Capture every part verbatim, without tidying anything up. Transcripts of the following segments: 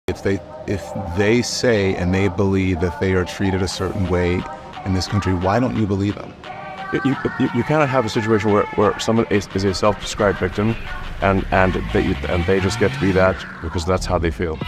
If they, if they say and they believe that they are treated a certain way in this country, why don't you believe them? You, you, you cannot have a situation where, where someone is, is a self-described victim and, and, they, and they just get to be that because that's how they feel.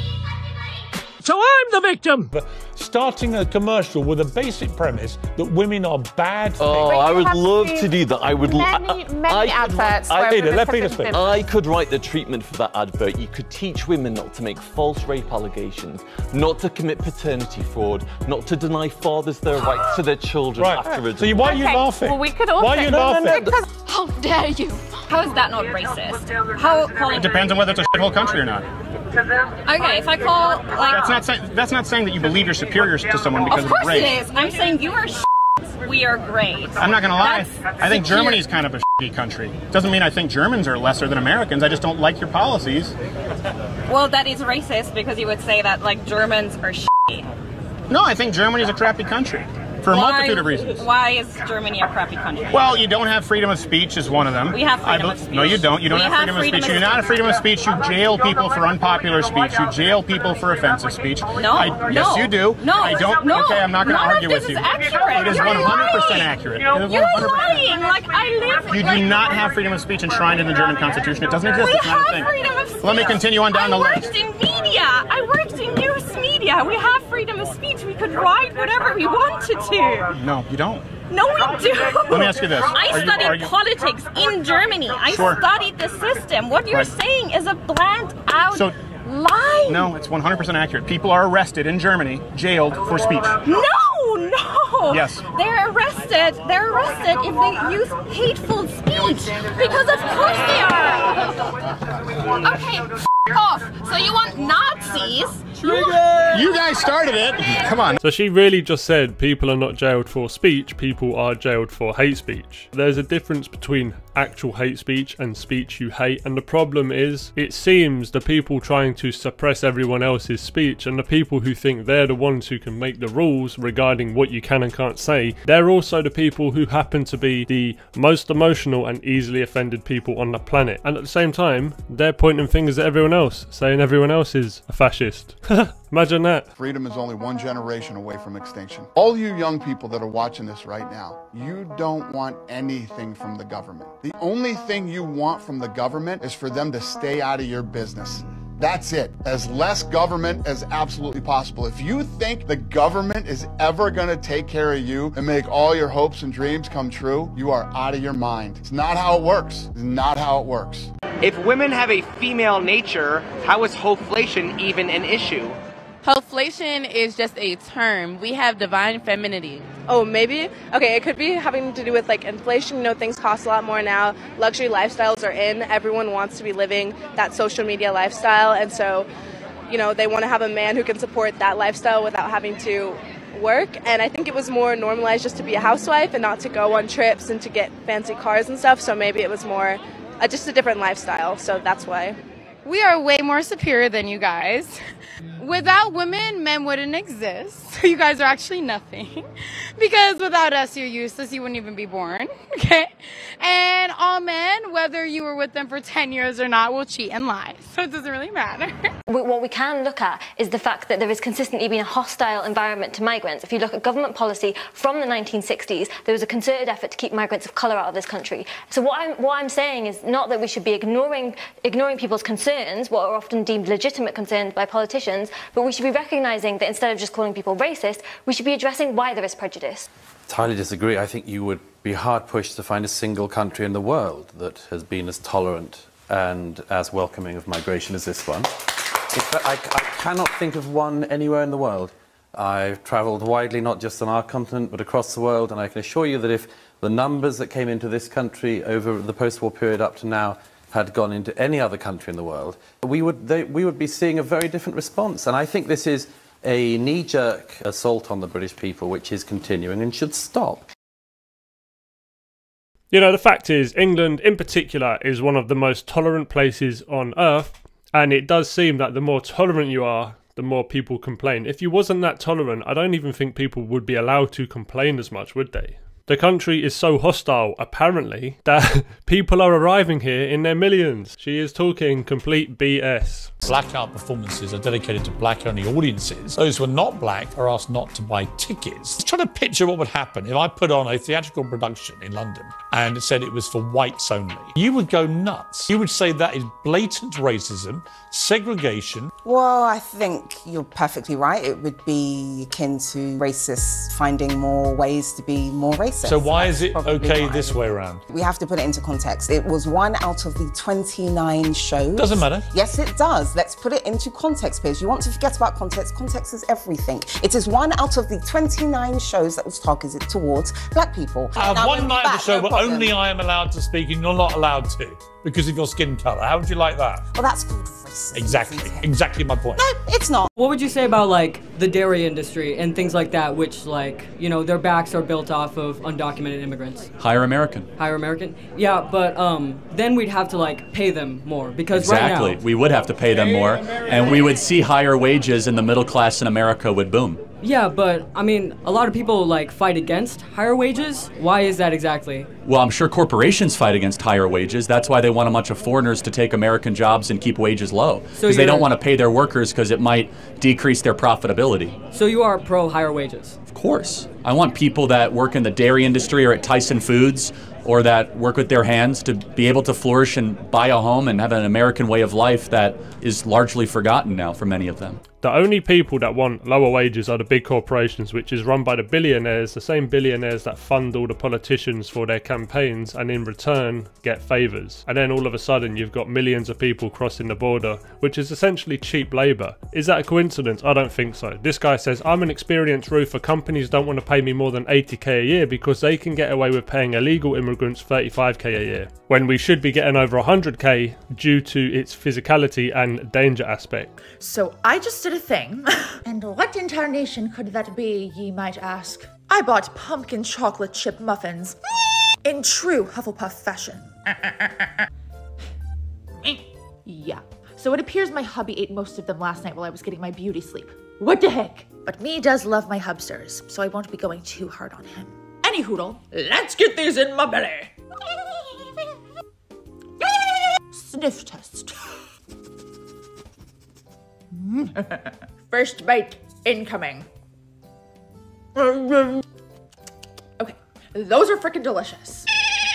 So I'm the victim! Starting a commercial with a basic premise that women are bad things. Oh, I would love to do that. I would many, many adverts. I, Peter, let Peter speak. I could write the treatment for that advert. You could teach women not to make false rape allegations, not to commit paternity fraud, not to deny fathers their rights to their children Right. after a divorce. So why are you Okay, laughing? well, we could also- Why are you No, laughing? no, no, because- How dare you? How is that not racist? How calling It depends on whether it's a shithole country or not. Okay, if I call like That's not saying that's not saying that you believe you're superior to someone because of of, course race. it is. I'm saying you are we are great. I'm not gonna lie. That's I think secure. Germany's kind of a shitty country. Doesn't mean I think Germans are lesser than Americans. I just don't like your policies. Well, that is racist because you would say that like Germans are shitty. No, I think Germany's a crappy country. For a Why- multitude of reasons. Why is Germany a crappy country? Well, you don't have freedom of speech is one of them. We have freedom I, of speech. No, you don't. You don't We have have freedom, freedom of speech. of You do not have speech. freedom of speech. You jail people for unpopular speech. You jail people for offensive speech. No, I, no. Yes, you do. No, I don't. no. Okay, I'm not going to None of argue this with is you. accurate. It is You're one hundred percent lying. accurate. It is You're one hundred percent lying. Like I live. You like, do not have freedom of speech enshrined in the German Constitution. It doesn't exist. We It's not a have thing. freedom of speech. Let me continue on down I the worked list. in media. I worked in news media. We have freedom of speech. We could write whatever we wanted to. No, you don't. No, we do. Let me ask you this. I Are you- studied are you- politics in Germany. I Sure. studied the system. What you're Right. saying is a bland out So- lie. No, it's one hundred percent accurate. People are arrested in Germany, jailed for speech. No, no. Yes. They're arrested. They're arrested if they use hateful speech. Because of course they are. Okay, f off. So you want Nazis? You guys started it. Come on. So she really just said people are not jailed for speech, people are jailed for hate speech. There's a difference between actual hate speech and speech you hate, and the problem is it seems the people trying to suppress everyone else's speech and the people who think they're the ones who can make the rules regarding what you can and can't say, they're also the people who happen to be the most emotional and easily offended people on the planet, and at the same time they're pointing fingers at everyone else, saying everyone else is a fascist. Imagine that. Freedom is only one generation away from extinction. All you young people that are watching this right now, you don't want anything from the government. The only thing you want from the government is for them to stay out of your business. That's it. As less government as absolutely possible. If you think the government is ever going to take care of you and make all your hopes and dreams come true, you are out of your mind. It's not how it works. It's not how it works. If women have a female nature, how is hoflation even an issue? Hoflation is just a term. We have divine femininity. Oh, maybe? Okay, it could be having to do with like inflation. You know, things cost a lot more now. Luxury lifestyles are in. Everyone wants to be living that social media lifestyle. And so, you know, they want to have a man who can support that lifestyle without having to work. And I think it was more normalized just to be a housewife and not to go on trips and to get fancy cars and stuff. So maybe it was more uh, just a different lifestyle. So that's why. We are way more superior than you guys. Without women, men wouldn't exist. So you guys are actually nothing. Because without us, you're useless. You wouldn't even be born. Okay? And all men, whether you were with them for ten years or not, will cheat and lie. So it doesn't really matter. What we can look at is the fact that there has consistently been a hostile environment to migrants. If you look at government policy from the nineteen sixties, there was a concerted effort to keep migrants of colour out of this country. So what I'm, what I'm saying is not that we should be ignoring, ignoring people's concerns, what are often deemed legitimate concerns by politicians, but we should be recognising that instead of just calling people racist, we should be addressing why there is prejudice. Entirely disagree. I think you would be hard-pushed to find a single country in the world that has been as tolerant and as welcoming of migration as this one. In fact, I, I cannot think of one anywhere in the world. I've travelled widely, not just on our continent, but across the world, and I can assure you that if the numbers that came into this country over the post-war period up to now had gone into any other country in the world, we would, they, we would be seeing a very different response. And I think this is a knee-jerk assault on the British people, which is continuing and should stop. You know, the fact is, England in particular is one of the most tolerant places on earth, and it does seem that the more tolerant you are, the more people complain. If you wasn't that tolerant, I don't even think people would be allowed to complain as much, would they? The country is so hostile, apparently, that people are arriving here in their millions. She is talking complete B S. Blackout performances are dedicated to black-only audiences. Those who are not black are asked not to buy tickets. Just trying to picture what would happen if I put on a theatrical production in London and it said it was for whites only. You would go nuts. You would say that is blatant racism, segregation. Well, I think you're perfectly right. It would be akin to racists finding more ways to be more racist. So why is it That's probably okay what I this would- way around? We have to put it into context. It was one out of the twenty-nine shows. Doesn't matter. Yes, it does. Let's put it into context, Piers. You want to forget about context. Context is everything. It is one out of the twenty-nine shows that was targeted towards black people. I have Now, one we'll be night of the back, show no where problem. only I am allowed to speak and you're not allowed to because of your skin colour. How would you like that? Well, that's called racism. Exactly. Exactly my point. No, it's not. What would you say about like the dairy industry and things like that, which like, you know, their backs are built off of undocumented immigrants? Hire American. Hire American? Yeah, but um, then we'd have to like pay them more because Exactly. right now. We would have to pay them more, and we would see higher wages, and the middle class in America would boom. Yeah, but I mean, a lot of people like fight against higher wages. Why is that exactly? Well, I'm sure corporations fight against higher wages. That's why they want a bunch of foreigners to take American jobs and keep wages low. Because So they you're- don't want to pay their workers because it might decrease their profitability. So you are pro higher wages? Of course. I want people that work in the dairy industry or at Tyson Foods or that work with their hands to be able to flourish and buy a home and have an American way of life that is largely forgotten now for many of them. The only people that want lower wages are the big corporations, which is run by the billionaires, the same billionaires that fund all the politicians for their campaigns and in return get favours. And then all of a sudden you've got millions of people crossing the border, which is essentially cheap labour. Is that a coincidence? I don't think so. This guy says, I'm an experienced roofer, companies don't want to pay me more than eighty K a year because they can get away with paying illegal immigrants thirty-five K a year, when we should be getting over one hundred K due to its physicality and danger aspect. So I just did a thing. And what incarnation could that be, ye might ask? I bought pumpkin chocolate chip muffins in true Hufflepuff fashion. Yeah. So it appears my hubby ate most of them last night while I was getting my beauty sleep. What the heck? But me does love my hubsters, so I won't be going too hard on him. Any hoodle, let's get these in my belly. Sniff test. First bite incoming. Okay, those are freaking delicious.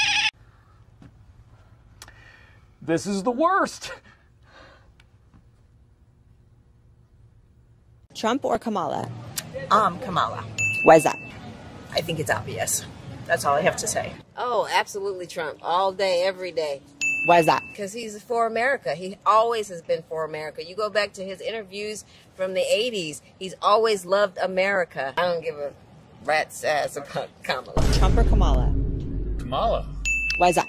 This is the worst. Trump or Kamala? Um, Kamala. Why is that? I think it's obvious. That's all I have to say. Oh, absolutely Trump. All day, every day. Why is that? Because he's for America. He always has been for America. You go back to his interviews from the eighties. He's always loved America. I don't give a rat's ass about Kamala. Trump or Kamala? Kamala. Why is that?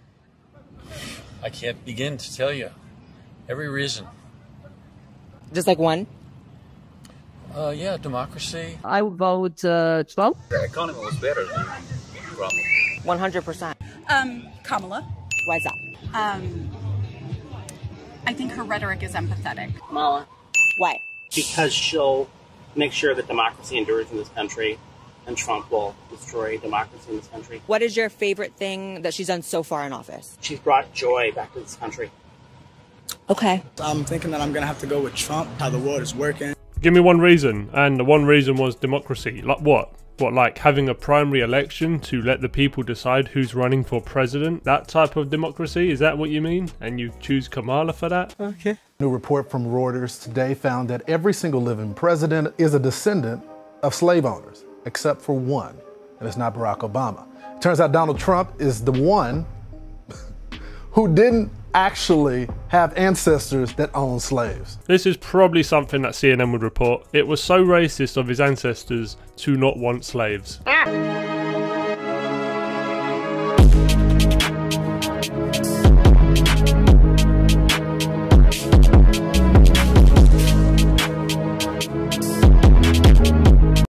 I can't begin to tell you. Every reason. Just like one? Uh, yeah, democracy. I would vote uh, Trump. The economy was better than Trump. one hundred percent. Um, Kamala. Why is that? Um, I think her rhetoric is empathetic. Kamala. Why? Because she'll make sure that democracy endures in this country, and Trump will destroy democracy in this country. What is your favorite thing that she's done so far in office? She's brought joy back to this country. Okay. I'm thinking that I'm going to have to go with Trump, how the world is working. Give me one reason, and the one reason was democracy. Like what? What, like having a primary election to let the people decide who's running for president? That type of democracy? Is that what you mean? And you choose Kamala for that? Okay. New report from Reuters today found that every single living president is a descendant of slave owners, except for one, and it's not Barack Obama. It turns out Donald Trump is the one who didn't actually have ancestors that owned slaves. This is probably something that C N N would report. It was so racist of his ancestors to not want slaves. Ah.